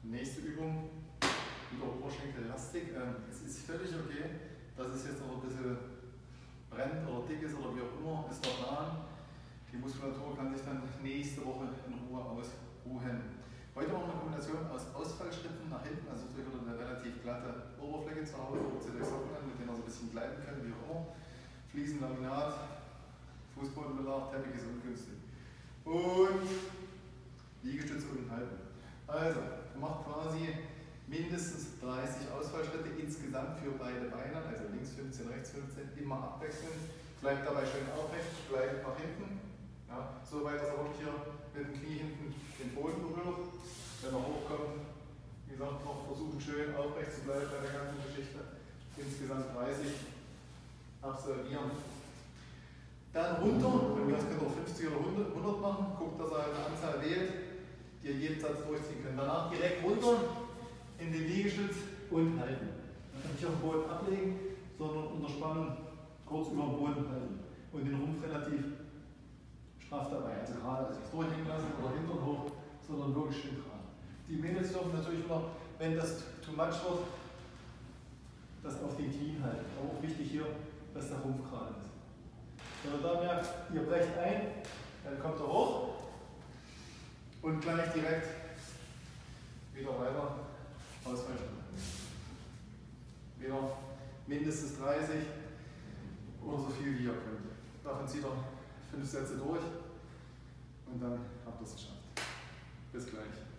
Nächste Übung, wieder Oberschenkellastik. Es ist völlig okay, dass es jetzt noch ein bisschen brennt oder dick ist oder wie auch immer, ist der Plan. Die Muskulatur kann sich dann nächste Woche in Ruhe ausruhen. Heute machen wir eine Kombination aus Ausfallschritten nach hinten, also durch eine relativ glatte Oberfläche zu Hause, wo Sie Socken an, mit denen Sie ein bisschen gleiten können, wie auch immer. Fliesen, Laminat, Fußbodenbelag, Teppich ist ungünstig. Und Liegestütze unten halten. Also, macht quasi mindestens 30 Ausfallschritte insgesamt für beide Beine, also links 15, rechts 15, immer abwechselnd. Bleibt dabei schön aufrecht, bleibt nach hinten. Ja, so weit, dass er wirklich hier mit dem Knie hinten den Boden berührt. Wenn er hochkommt, wie gesagt, noch versuchen schön aufrecht zu bleiben bei der ganzen Geschichte. Insgesamt 30 absolvieren. Dann runter, von mir aus könnt ihr 50 oder 100 machen. Guckt, dass ihr eine Anzahl wählt, die ihr jeden Satz durchziehen könnt. Danach direkt runter in den Liegestütz und halten. Nicht auf den Boden ablegen, sondern unter Spannung kurz über den Boden halten. Und den Rumpf relativ straff dabei. Also gerade, also nicht durchhängen lassen oder Hintern hoch, sondern wirklich schön gerade. Die Mädels dürfen natürlich wieder, wenn das too much wird, das auf den Knien halten. Aber auch wichtig hier, dass der Rumpf gerade ist. Wenn ihr da merkt, ihr brecht ein, dann kommt er hoch und gleich direkt wieder weiter ausweichen. Wieder mindestens 30 oder so viel wie ihr könnt. Davon zieht ihr 5 Sätze durch und dann habt ihr es geschafft. Bis gleich.